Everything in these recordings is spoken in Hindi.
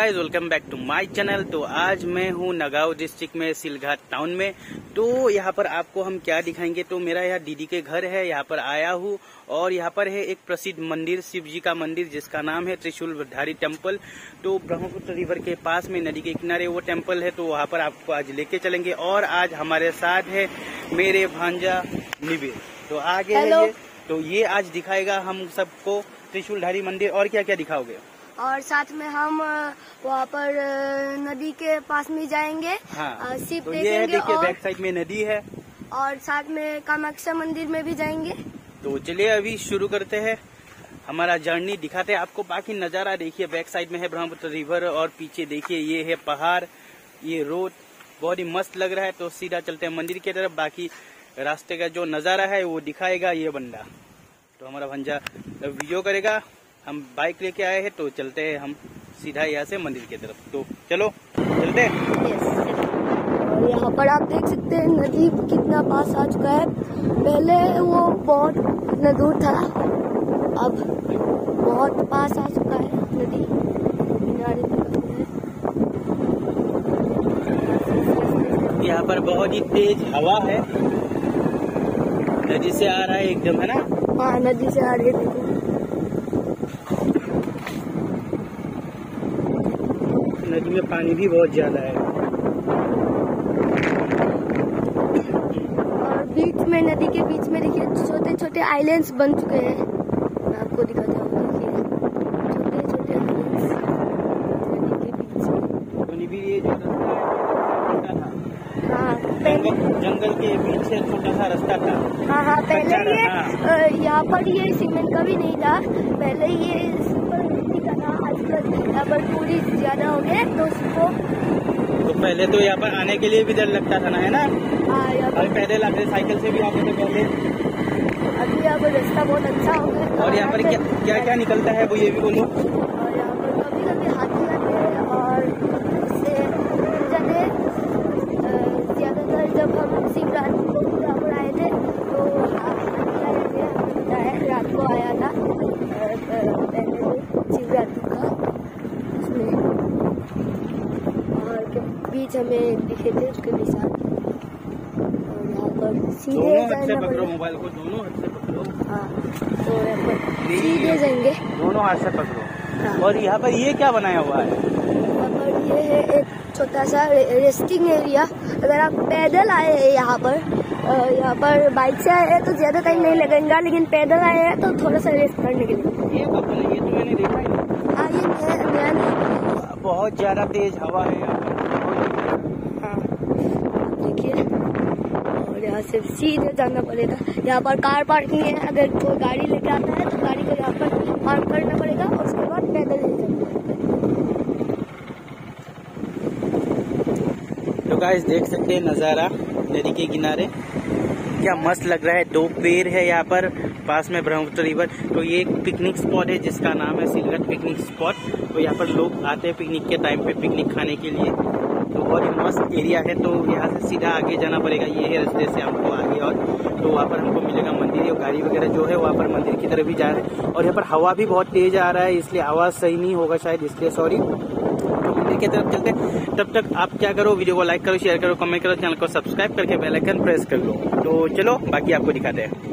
Guys, welcome back to my channel. तो आज मैं हूँ नगांव डिस्ट्रिक्ट में सिलघाट टाउन में। तो यहाँ पर आपको हम क्या दिखाएंगे, तो मेरा यहाँ दीदी के घर है, यहाँ पर आया हूँ और यहाँ पर है एक प्रसिद्ध मंदिर, शिव जी का मंदिर जिसका नाम है त्रिशूलधारी टेम्पल। तो ब्रह्मपुत्र रिवर के पास में नदी के किनारे वो टेम्पल है। तो वहाँ पर आपको आज लेके चलेंगे और आज हमारे साथ है मेरे भांजा निबिर। तो आगे है ये, तो ये आज दिखाएगा हम सबको त्रिशूलधारी मंदिर। और क्या क्या दिखाओगे? और साथ में हम वहाँ पर नदी के पास में जाएंगे। हाँ, शिप तो ये है, देखिए और बैक साइड में नदी है और साथ में कामाख्या मंदिर में भी जाएंगे। तो चलिए अभी शुरू करते हैं हमारा जर्नी, दिखाते हैं आपको बाकी नजारा। देखिए बैक साइड में है ब्रह्मपुत्र रिवर और पीछे देखिए ये है पहाड़, ये रोड बहुत ही मस्त लग रहा है। तो सीधा चलते हैं मंदिर की तरफ, बाकी रास्ते का जो नजारा है वो दिखाएगा ये बंदा। तो हमारा भंजा वीडियो करेगा। हम बाइक लेके आए हैं तो चलते हैं हम सीधा यहाँ से मंदिर की तरफ। तो चलो चलते हैं। और यहाँ पर आप देख सकते हैं नदी कितना पास आ चुका है। पहले वो बहुत इतना दूर था, अब बहुत पास आ चुका है नदी किनारे तक है। यहाँ पर बहुत ही तेज हवा है, नदी से आ रहा है एकदम, है ना? हाँ, नदी से आ रही है। नदी में पानी भी बहुत ज्यादा है और बीच में, नदी के बीच में देखिए छोटे छोटे आइलैंड्स बन चुके हैं। मैं आपको दिखाता हूँ, देखिए छोटे छोटे आइलैंड्स नदी के बीच में। तो निबिर ये जो रास्ता है था, हाँ जंगल के बीच से छोटा सा रास्ता था। हाँ पहले ये हाँ। यहाँ पर ये सीमेंट का भी नहीं था, पहले ये सिंपल मिट्टी का था। आजकल यहाँ पर पूरी ज्यादा हो गए तो उसको, तो पहले तो यहाँ पर आने के लिए भी डर लगता था ना, है ना? हाँ यहाँ पर पैदल आते, साइकिल से भी आते थे पहले। अभी यहाँ पर रास्ता बहुत अच्छा हो गया। और यहाँ पर क्या क्या निकलता है वो ये भी बोलो। और यहाँ पर कभी कभी हाथी आते हैं और इससे जाते। ज्यादातर जब हम शिवरात्रि को यहाँ पर आए थे तो हाथी आए थे, हमें पता है, रात को आया था पहले शिवरात्रि का उसमें, और के बीच हमें दिखे थे उसके निशान। और यहाँ पर सीधे जाना पड़ेगा, मोबाइल को दोनों हाथ से पकड़ो। हाँ, तो यहाँ पर सीधे जाएंगे, दोनों हाथ से पकड़ो। हाँ। और यहाँ पर ये क्या बनाया हुआ है? यहाँ पर ये है एक छोटा सा रेस्टिंग एरिया। अगर आप पैदल आए हैं यहाँ पर बाइक से आए हैं तो ज्यादा टाइम नहीं लगेगा, लेकिन पैदल आए हैं तो थोड़ा सा रेस्ट करने के लिए। ये कब बना? ये तो मैंने देखा ही नहीं। हाँ, ये नया नहीं। बहुत ज्यादा तेज हवा है यहाँ पर। हाँ देखिए, और यहाँ से सीधे जाना पड़ेगा। यहाँ पर कार पार्किंग है, अगर कोई गाड़ी लेके आता है तो गाड़ी को यहाँ पर पार्क करना पड़ेगा और उसके बाद पैदल ही जाना पड़ेगा। तो गाइस देख सकते हैं नज़ारा नदी के किनारे, क्या मस्त लग रहा है। दो पेड़ है यहाँ पर पास में ब्रह्मपुत्र रिवर। तो ये एक पिकनिक स्पॉट है जिसका नाम है सिलघाट पिकनिक स्पॉट। तो यहाँ पर लोग आते हैं पिकनिक के टाइम पे पिकनिक खाने के लिए। तो बहुत ही मस्त एरिया है। तो यहाँ से सीधा आगे जाना पड़ेगा, ये है रास्ते से हमको आगे, और तो वहाँ पर हमको मिलेगा मंदिर। और गाड़ी वगैरह जो है वहाँ पर मंदिर की तरफ भी जा रहे हैं। और यहाँ पर हवा भी बहुत तेज आ रहा है, इसलिए आवाज़ सही नहीं होगा शायद, इसलिए सॉरी। तो मंदिर की तरफ चलते हैं। तब तक आप क्या करो, वीडियो को लाइक करो, शेयर करो, कमेंट करो, चैनल को सब्सक्राइब करके बेल आइकन प्रेस कर लो। तो चलो बाकी आपको दिखाते हैं।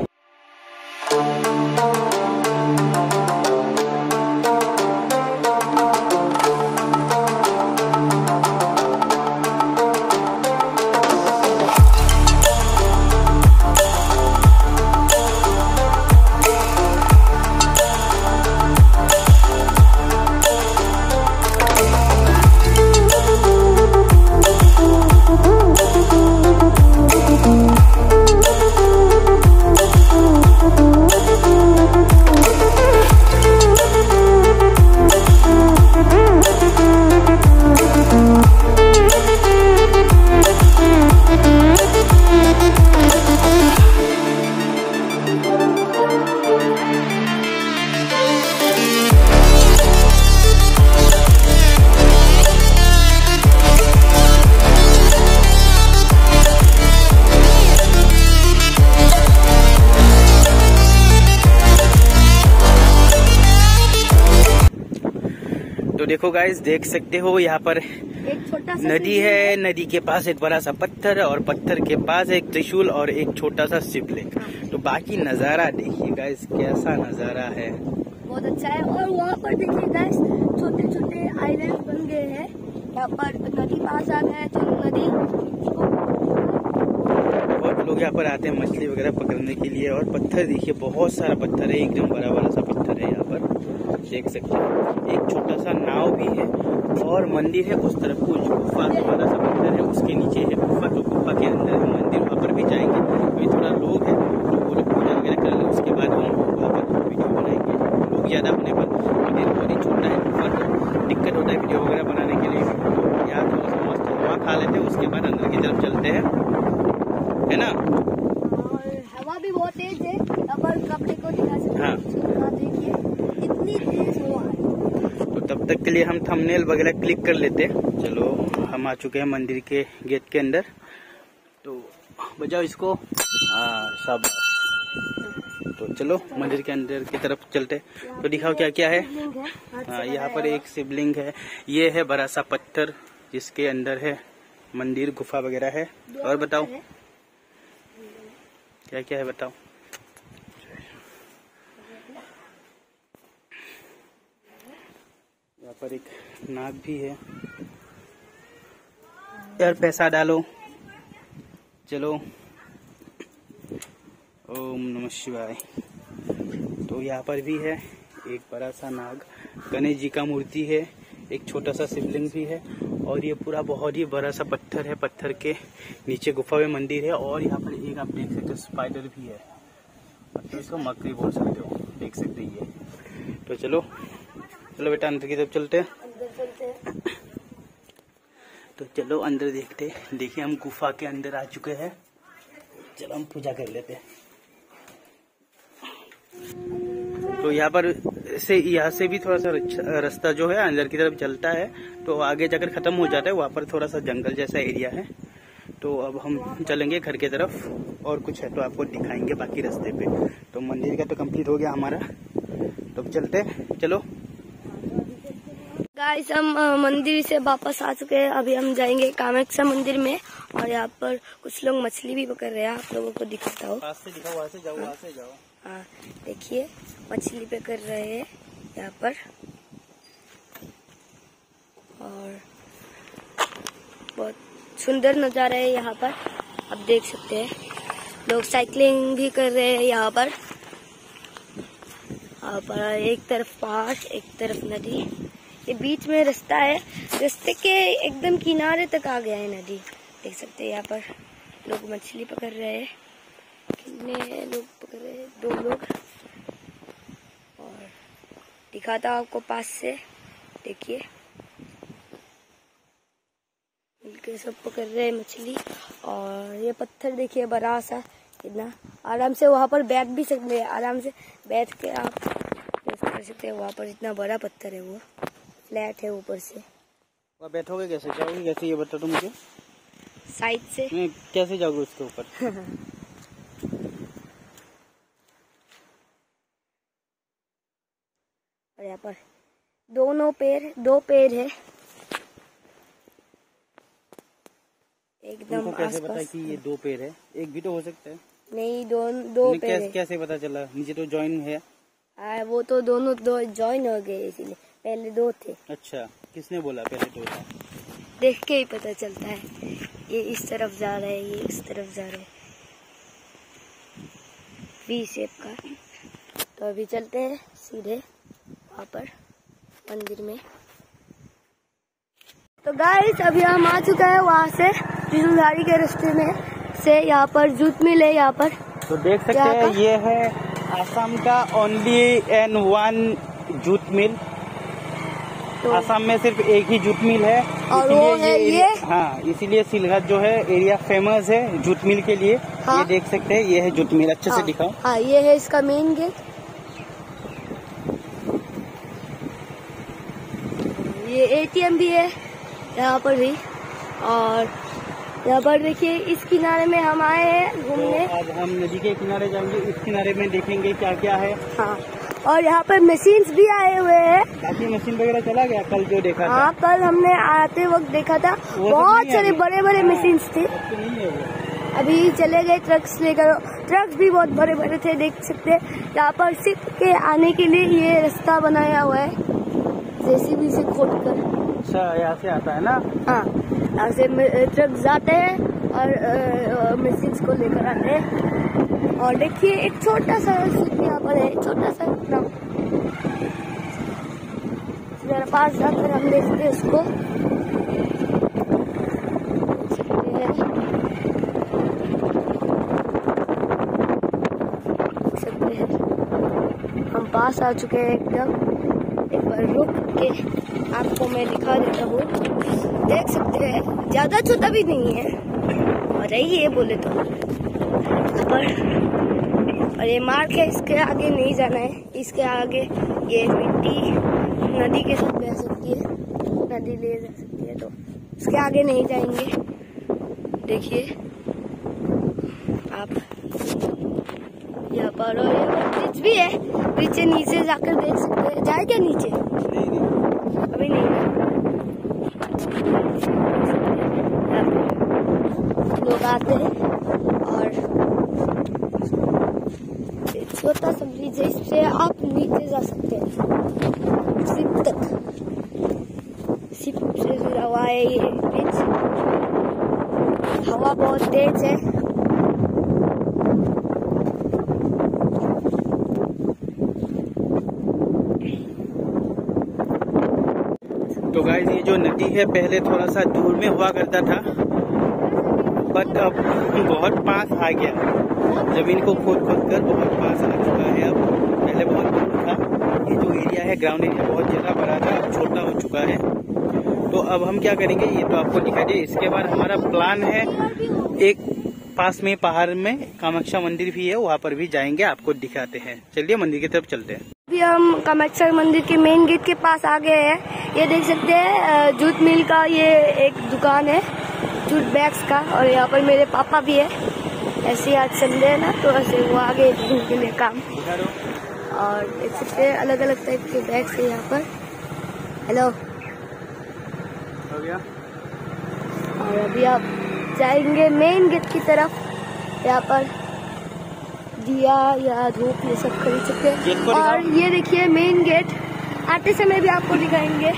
देखो गाइस, देख सकते हो यहाँ पर एक छोटा सा नदी है। नदी के पास एक बड़ा सा पत्थर है और पत्थर के पास एक त्रिशूल और एक छोटा सा शिवलिंग। तो बाकी नजारा देखिए गाइस, कैसा नजारा है, बहुत अच्छा है। और वहाँ पर देखिए गाइस, छोटे छोटे आइलैंड बन गए हैं। यहाँ पर नदी पास आ गया है तो नदी, बहुत लोग यहाँ पर आते हैं मछली वगैरह पकड़ने के लिए। और पत्थर देखिए, बहुत सारा पत्थर है, एकदम बड़ा बड़ा सा पत्थर है यहाँ पर, देख सकते हैं। एक छोटा सा नाव भी है और मंदिर है उस तरफ, कुछ गुफा बड़ा सा पत्थर है, उसके नीचे है गुफा। तो गुफा के अंदर है मंदिर, वहाँ पर भी जाएंगे। अभी थोड़ा लोग है तो वो लोग पूजा वगैरह कर ले, उसके बाद हम वहाँ पर वीडियो बनाएंगे। लोग ज्यादा होने पर मंदिर बहुत ही छोटा है, गुफा तो दिक्कत होता है वीडियो वगैरह बनाने के लिए। यहाँ थोड़ा सा मस्त हवा खा लेते हैं, उसके बाद अंदर की तरफ चलते हैं, है ना। और हवा भी बहुत तेज है। यहाँ पर कपड़े को दिखा सकते हैं। हाँ। देखिए इतनी तेज हवा है। तो तब तक के लिए हम थंबनेल वगैरह क्लिक कर लेते हैं। चलो, हम आ चुके हैं मंदिर के गेट के अंदर। तो बजाओ इसको, सब। तो चलो मंदिर के अंदर की तरफ चलते। तो दिखाओ क्या क्या है। हाँ, यहाँ पर एक शिवलिंग है, ये है बड़ा सा पत्थर जिसके अंदर है मंदिर, गुफा वगैरह है। और बताओ क्या क्या है, बताओ। यहाँ पर एक नाग भी है यार, पैसा डालो। चलो, ओम नमः शिवाय। तो यहाँ पर भी है एक बड़ा सा नाग, गणेश जी का मूर्ति है, एक छोटा सा शिवलिंग भी है। और ये पूरा बहुत ही बड़ा सा पत्थर है, पत्थर के नीचे गुफा में मंदिर है। और यहाँ पर एक आप देख सकते हो स्पाइडर भी है, मतलब इसको मकड़ी बोल सकते हो, देख सकते ये। तो चलो चलो बेटा, अंदर की तरफ चलते हैं। तो चलो अंदर देखते। देखिए हम गुफा के अंदर आ चुके हैं। चलो हम पूजा कर लेते हैं। तो यहाँ पर यहाँ से भी थोड़ा सा रास्ता जो है अंदर की तरफ चलता है, तो आगे जाकर खत्म हो जाता है। वहाँ पर थोड़ा सा जंगल जैसा एरिया है। तो अब हम चलेंगे घर की तरफ, और कुछ है तो आपको दिखाएंगे बाकी रास्ते पे। तो मंदिर का तो कंप्लीट हो गया हमारा, तो चलते, चलो गाइस। हम मंदिर से वापस आ चुके हैं। अभी हम जाएंगे कामाख्या मंदिर में। और यहाँ पर कुछ लोग मछली भी पकड़ रहे हैं, आप लोगों को दिखाता हूँ। पास से दिखाओ, वहाँ से जाओ, वहाँ से जाओ। हाँ, देखिए मछली पकड़ रहे हैं यहाँ पर। और बहुत सुंदर नजारा है यहाँ पर, आप देख सकते हैं। लोग साइकिलिंग भी कर रहे हैं यहाँ पर। यहाँ पर एक तरफ पहाड़, एक तरफ नदी, ये बीच में रास्ता है। रास्ते के एकदम किनारे तक आ गया है नदी, देख सकते हैं। यहाँ पर लोग मछली पकड़ रहे हैं। कितने लोग पकड़ रहे हैं? 2 लोग। और दिखाता हूँ आपको पास से, देखिए मिलके सब पकड़ रहे हैं मछली। और ये पत्थर देखिए बड़ा सा, कितना आराम से वहाँ पर बैठ भी सकते हैं। आराम से बैठ के आप कर सकते हैं। वहाँ पर इतना बड़ा पत्थर है, वो फ्लैट है ऊपर से। वहाँ बैठोगे कैसे, जाओगे कैसे, ये बता दो मुझे। साइड से कैसे जाओगे उसके ऊपर? और यहाँ पर 2 पैर है एकदम। कैसे पता कि ये 2 पैर है? एक भी तो हो सकता है। नहीं, दो पैर है। कैसे पता चला? नीचे तो जॉइन है। वो तो दोनों 2 जॉइन हो गए, इसीलिए। पहले 2 थे। अच्छा, किसने बोला पहले 2 था? देख के ही पता चलता है। ये इस तरफ जा रहा है, ये इस तरफ जा रहा है, V शेप का। तो अभी चलते हैं सीधे वहाँ पर मंदिर में। तो गाइस, अभी हम आ चुके हैं वहाँ से, त्रिशूलधारी के रास्ते में से। यहाँ पर जूट मिल है यहाँ पर, तो देख सकते हैं। ये है आसाम का ओनली एंड 1 जूट मिल। तो आसाम में सिर्फ एक ही जूट मिल है, और वो है ये। हाँ, इसीलिए सिलघट जो है एरिया फेमस है जूट मिल के लिए। हाँ। ये देख सकते हैं, ये है जूट मिल। अच्छे से दिखाओ। हाँ, ये है इसका मेन गेट। ये ATM भी है यहाँ पर भी। और यहाँ पर देखिए, इस किनारे में हम आए हैं घूमने। तो अब हम नदी के किनारे जाएंगे, इस किनारे में देखेंगे क्या क्या है। हाँ, और यहाँ पर मशीन्स भी आए हुए हैं। बाकी मशीन वगैरह चला गया कल जो देखा था? हाँ, कल हमने आते वक्त देखा था, बहुत सारे बड़े बड़े मशीन्स थे। अभी चले गए ट्रक्स लेकर, ट्रक्स भी बहुत बड़े बड़े थे, देख सकते हैं। यहाँ पर शिप के आने के लिए ये रास्ता बनाया हुआ है, जेसीबी से खोदकर। अच्छा, यहाँ से आता है ना? हाँ, यहाँ से ट्रक जाते हैं और मशीन्स को लेकर आते हैं। और देखिए एक छोटा सा शिप यहाँ पर है, छोटा सा नाव। जरा पास जाकर हम देखते हैं उसको। हम पास आ चुके हैं एकदम। एक बार रुक के आपको मैं दिखा देता हूँ, देख सकते हैं ज्यादा छोटा भी नहीं है, और यही है बोले तो। और ये मार्ग है, इसके आगे नहीं जाना है। इसके आगे ये मिट्टी नदी के साथ बह सकती है, नदी ले जा सकती है, तो इसके आगे नहीं जाएंगे। देखिए आप यहाँ पर, और यहाँ पर ब्रिज भी है, नीचे नीचे जाकर देख सकते हैं। जाए क्या नीचे? अभी नहीं, लोग आते हैं। और एक छोटा सा ब्रिज है, इससे आप नीचे जा सकते हैं शिप तक। शिप से जुड़ा हुआ है ये ब्रिज। हवा बहुत तेज है। तो गाइस, ये जो नदी है पहले थोड़ा सा दूर में हुआ करता था, बट अब बहुत पास आ गया। जमीन को खोद कर बहुत पास आ चुका है। अब पहले बहुत दूर था। ये जो एरिया है, ग्राउंड एरिया, बहुत ज्यादा बड़ा था, अब छोटा हो चुका है। तो अब हम क्या करेंगे, ये तो आपको दिखा दिए। इसके बाद हमारा प्लान है, एक पास में पहाड़ में कामाख्या मंदिर भी है, वहाँ पर भी जाएंगे, आपको दिखाते हैं। चलिए मंदिर की तरफ चलते हैं। अभी हम कामाख्या मंदिर के मेन गेट के पास आ गए हैं। ये देख सकते हैं जूट मिल का ये एक दुकान है, जूट बैग्स का। और यहाँ पर मेरे पापा भी है। ऐसे आज संडे है ना, तो ऐसे वो आगे के लिए काम। और देख सकते हैं अलग अलग टाइप के बैग्स है यहाँ पर। हेलो, हो गया। और अभी आप जाएंगे मेन गेट की तरफ। यहाँ पर दिया या धूप ये सब खरीद सकते हैं। और ये देखिए मेन गेट, आते समय भी आपको दिखाएंगे।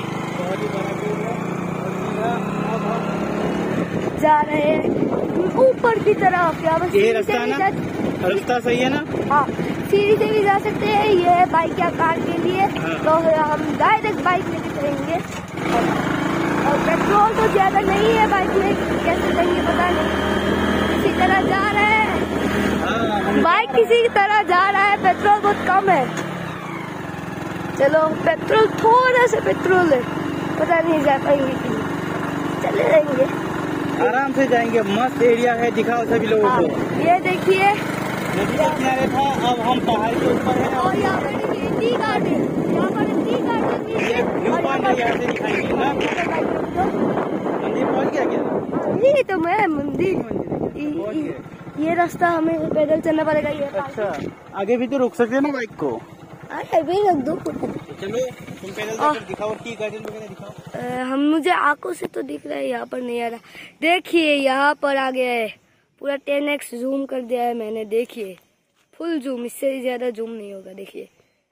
जा रहे हैं ऊपर की तरफ। ये रास्ता सही है ना? हाँ, सीढ़ी से भी जा सकते हैं। ये है बाइक या कार के लिए। तो हम डायरेक्ट बाइक लेके चलेंगे। और पेट्रोल तो ज्यादा नहीं है बाइक में, कैसे जाएंगे पता नहीं। इसी तरह जा रहे हैं, बाइक किसी तरह जा रहा है, पेट्रोल बहुत कम है। चलो, पेट्रोल थोड़ा सा पेट्रोल है, पता नहीं जा पाएंगे कि चले जाएंगे, आराम से जाएंगे। मस्त एरिया है, दिखाओ सभी लोगों को। ये देखिए नदी के किनारे था, अब हम पहाड़ के ऊपर हैं। और यहाँ पर देखिए टी गार्डन, यहाँ पर टी गार्डन भी है। व्यू पॉइंट है, यहाँ से दिखाएंगे ना। मंदिर पहुँच गया क्या? ये तो मैं मंदिर, ये रास्ता हमें पैदल चलना पड़ेगा। ये अच्छा, आगे भी तो रोक सकते हैं ना बाइक को? अभी रख दो। चलो तुम पैदल जाकर दिखाओ, टी गार्डन वगैरह दिखाओ। हम मुझे आंखों से तो दिख रहा है, यहाँ पर नहीं आ रहा। देखिए यहाँ पर आ गया है, पूरा 10x जूम कर दिया है मैंने। देखिए फुल जूम, इससे ज्यादा जूम नहीं होगा। देखिए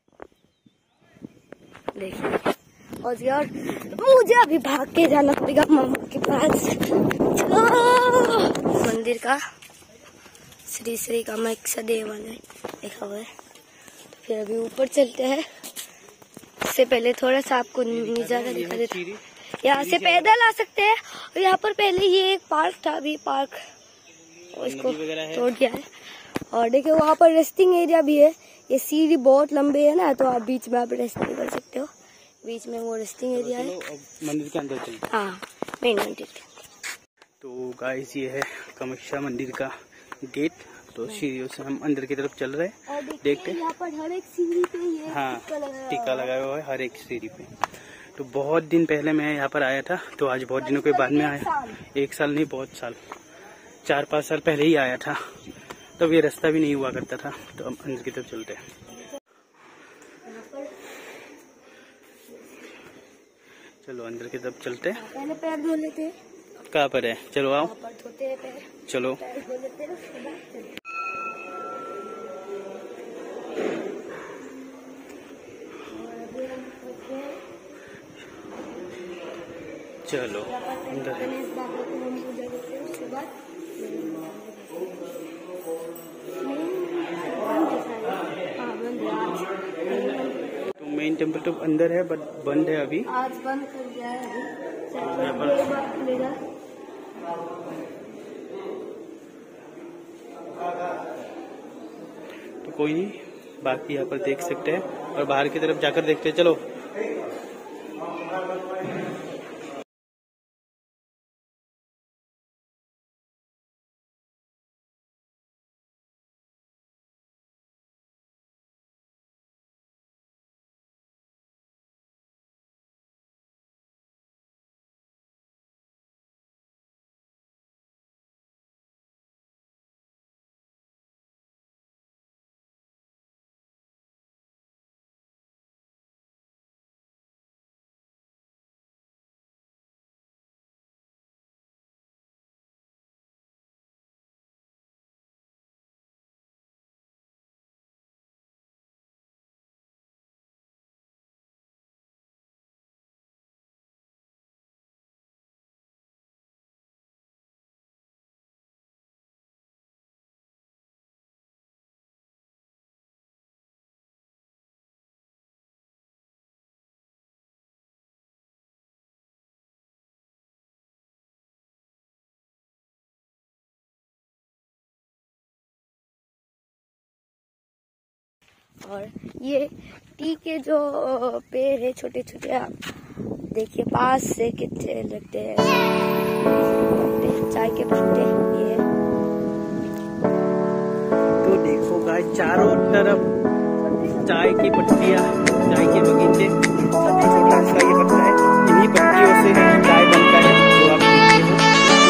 देखिए। और यार मुझे अभी भाग के जाना पड़ेगा मामा के पास। चलो, मंदिर का श्री श्री कामाख्या देवालय लिखा हुआ है। तो फिर अभी ऊपर चलते हैं। इससे पहले थोड़ा सा आपको नजारा दिखा देता हूँ। यहाँ से पैदल आ सकते हैं। और यहाँ पर पहले ये एक पार्क था, अभी पार्क इसको तोड़ दिया है। और देखिए वहाँ पर रेस्टिंग एरिया भी है। ये सीढ़ी बहुत लंबी है ना, तो आप बीच में आप रेस्ट नहीं कर सकते हो। बीच में वो रेस्टिंग एरिया है। मंदिर के अंदर चलते। हाँ, मेन मंदिर के। तो गाइस, ये है कामाख्या मंदिर का गेट। तो सीढ़ियों से हम अंदर की तरफ चल रहे हैं। देखते हैं, यहाँ पर हर एक सीढ़ी पे ये हाँ टीका लगाया हुआ है हर एक सीढ़ी पे। तो बहुत दिन पहले मैं यहाँ पर आया था, तो आज बहुत दिनों के बाद में आया। 1 साल नहीं, बहुत साल, 4-5 साल पहले ही आया था। तब ये रास्ता भी नहीं हुआ करता था। तो अब अंदर की तरफ चलते हैं। चलो अंदर की तरफ चलते हैं। पहले पैर धो लेते। कहाँ पर है? चलो आओ, पर धोते हैं पैर। चलो। पैर धो लेते हैं, उसके बाद चलते। चलो अंदर है। गणेश बाबा को हम पूजा करते हैं, उसके बाद तो मेन टेम्पल तो अंदर है बट बंद है अभी। आज बंद कर दिया है अभी। यहाँ पर खुलेगा। तो कोई नहीं, बाकी यहाँ पर देख सकते हैं और बाहर की तरफ जाकर देखते हैं। चलो। और ये टी के जो पेड़ है छोटे छोटे, आप देखिए पास से कितने लगते हैं। चाय के पत्ते ये। तो देखो गाइस, चारों तरफ चाय की पत्तियां, चाय के बगीचे। इसका ये पत्ता है, इन्हीं पत्तियों से चाय बनता है जो आप पीते हो।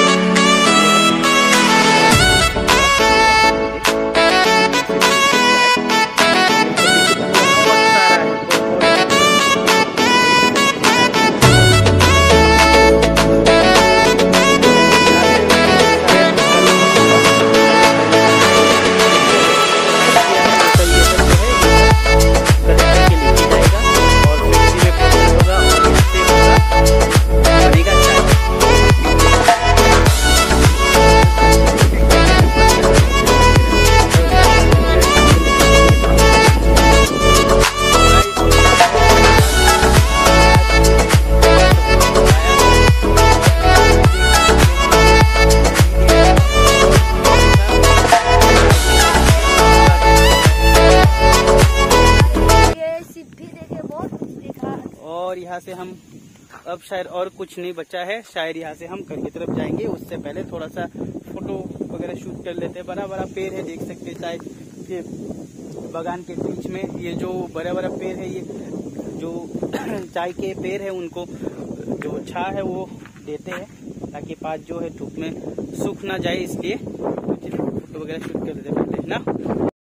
और यहाँ से हम अब शायद और कुछ नहीं बचा है, शायद यहाँ से हम घर की तरफ जाएंगे। उससे पहले थोड़ा सा फोटो वगैरह शूट कर लेते हैं। बड़ा बड़ा पेड़ है, देख सकते हैं चाय के बागान के बीच में। ये जो बड़ा बड़ा पेड़ है, ये जो चाय के पेड़ है उनको जो छा है वो देते हैं ताकि पात जो है धूप में सूख ना जाए, इसलिए फोटो वगैरह शूट कर लेते हैं ना।